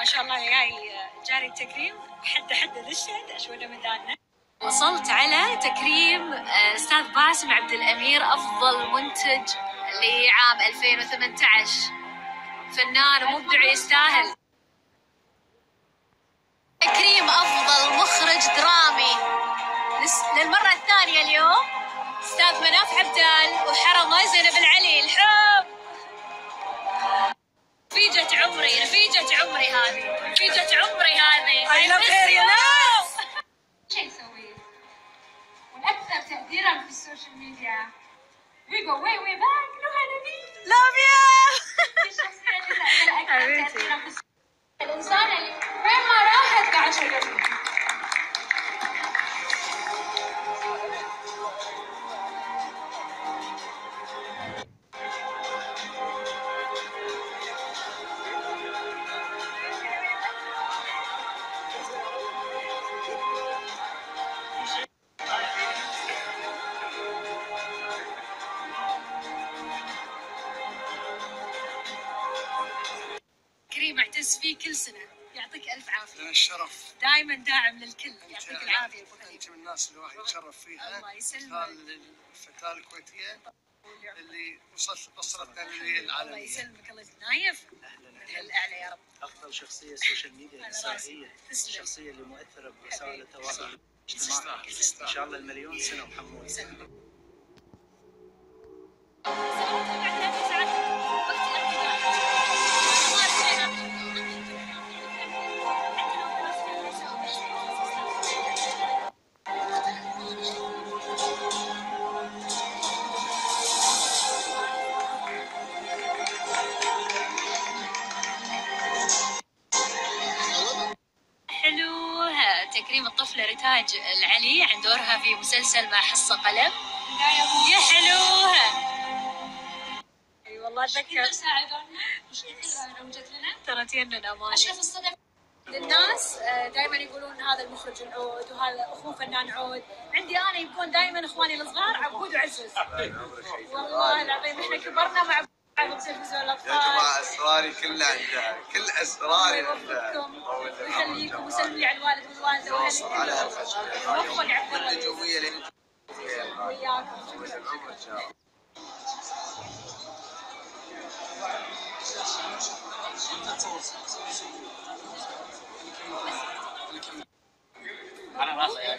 ما شاء الله جاري التكريم حد للشهد اشوله مدانا. وصلت على تكريم استاذ باسم عبد الامير افضل منتج لعام 2018. فنان ومبدع يستاهل. تكريم افضل مخرج درامي للمره الثانيه اليوم استاذ مناف عبدال وحرمه زينب العلي. الحب رفيجة عمري هذه رفيجة عمري هذه. I love her يا ناس. شيء نسويه والأكثر تقديرا في السوشيال ميديا we go way back نهى نبيل. love you. الشخصية اللي أكثر تأثيرا في الإنسان اللي وين ما راحت قاعد شغلها. كريم اعتز فيه كل سنة، يعطيك ألف عافية. لنا الشرف. دائما داعم للكل، يعطيك العافية أبو خليل. أنت من الناس اللي الواحد يتشرف فيها. الله يسلمك. الفتاة الكويتية اللي وصلتنا للعالمية. الله يسلمك. الله يسلمك. نايف من الأعلى يا رب. أفضل شخصية السوشيال ميديا الإنسانية، الشخصية اللي مؤثرة بوسائل التواصل الاجتماعي. إن شاء الله المليون سنة ومحمود. تكريم الطفلة رتاج العلي عن دورها في مسلسل مع حصة قلم. يا حلوها. اي والله اتذكر. ساعدونا لو جت لنا ترى تيننا اماني. اشرف الصدف للناس دائما يقولون هذا المخرج العود وهذا اخوه فنان عود. عندي انا يبقون دائما اخواني الصغار عبود وعزوز. والله العظيم احنا كبرنا مع بعض بتلفزيون الاطفال. يا جماعه اسراري كلها عندها، كل اسراري عندها. يوفقكم ويخليكم ويسلم لي على الوالد والوالده على هالخشبه. موفق عبد الله النجوميه اللي انت وياكم. العمر ان شاء الله. على راسي يعني.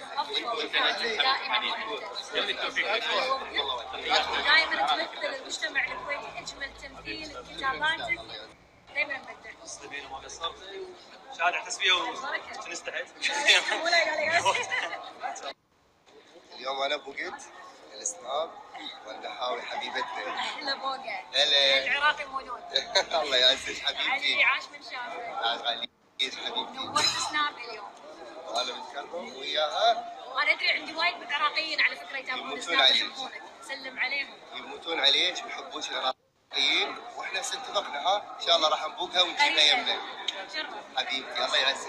دائما تمثل المجتمع الكويتي اجمل تمثيل. كتاباتك دائما مبدع. تسلمين وما قصرتي وشهادة تسبيه ونستحيت. اليوم انا بوقت الاسناب والنحاوي حبيبتنا. احلى بوقه. هلا. العراقي مولود. الله يعزك حبيبتي. علي عاش من شافه. علي حبيبتي. نورت سناب اليوم. وانا متكلم وياها. انا ادري عندي وايد من العراقيين على فكره يتابعون سناب يحبونك. سلم عليهم. يموتون عليك ويحبوك العراقيين واحنا اتفقنا ها ان شاء الله راح نبوكها ونجيبها يمنا. شرف. حبيبتي الله يعزك.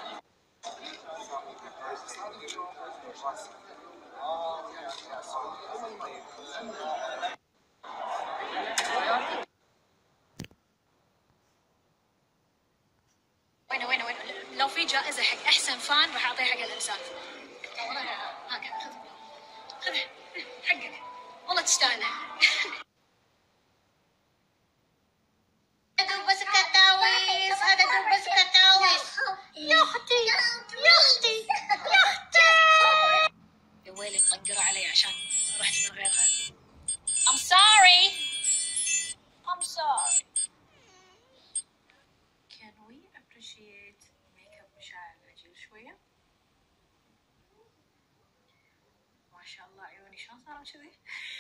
وين لو في جائزة حق أحسن فان راح أعطيها حق الإنسان. هكذا خذها حقك والله تستاهلها. دوب بس كتاويس هذا دوب بس كتاويس. يا اختي يا ويلي مطنقرة علي عشان رحت من غيرها. I'm sorry. Can we appreciate makeup مشاعر العجيل شوية؟ ما شاء الله عيوني شلون صاروا كذي؟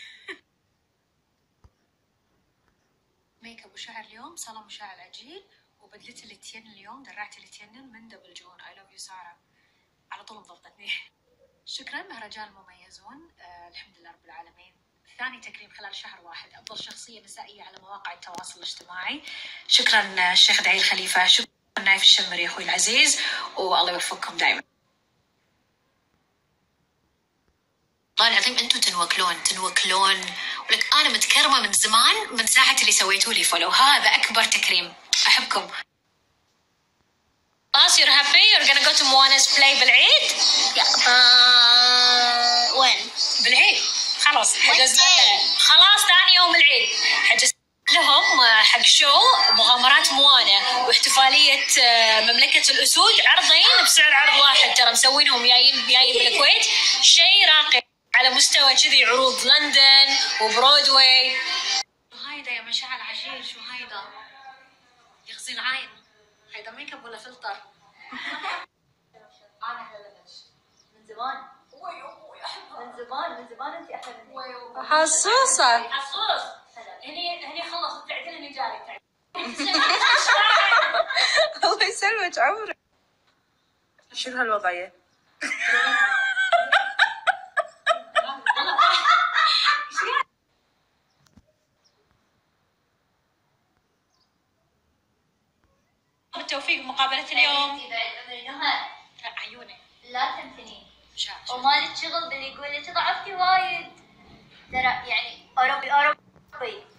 ميك اب وشعر اليوم صالون مشاعر العجيل وبدلت الاتين اليوم درعت الاتين من دبل جون. I love you سارة على طول مضبطتني. شكرا مهرجان المميزون. الحمد لله رب العالمين. ثاني تكريم خلال شهر واحد أفضل شخصية نسائية على مواقع التواصل الاجتماعي. شكرا الشيخ دعي الخليفة. شكرا نايف الشمري أخوي العزيز والله يوفقكم دائما. والله العظيم أنتم تنوكلون ولك أنا متكرمة من زمان من ساعة اللي سويتوا لي فولو. هذا أكبر تكريم. أحبكم. you're happy you're gonna go to Moana's play بالعيد. وين؟ بالعيد خلاص حجزنا خلاص ثاني يوم العيد حجزنا لهم حق شو مغامرات موانا واحتفالية مملكة الأسود، عرضين بسعر عرض واحد، ترى مسوينهم جايين بالكويت، شيء راقي على مستوى كذي عروض لندن وبرودواي. شو هايدا يا مشاعل عجيب؟ شو هايدا؟ يغزي العين. هايدا ميك اب ولا فلتر؟ انا احلى منك من زمان. من زمان انت احلى مني. حسوسة. حسوس. هني خلص تعدلني جاري. الله يسلمك عمرك. شنو هالوضعية؟ بالتوفيق مقابلة اليوم. عيوني لا تنثنين شاش. ومالك شغل باللي يقول لك ضعفتي وايد، ترى يعني اوروبي